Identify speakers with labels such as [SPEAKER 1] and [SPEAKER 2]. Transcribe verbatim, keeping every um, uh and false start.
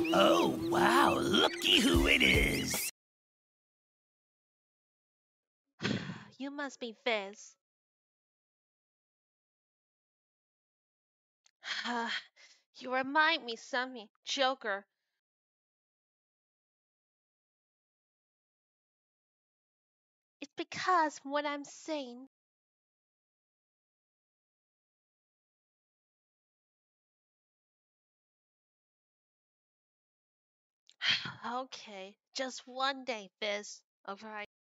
[SPEAKER 1] Oh, wow, looky who it is.
[SPEAKER 2] You must be Fizz. You remind me something, Joker. It's because what I'm saying. Okay, just one day, Fizz. Alright.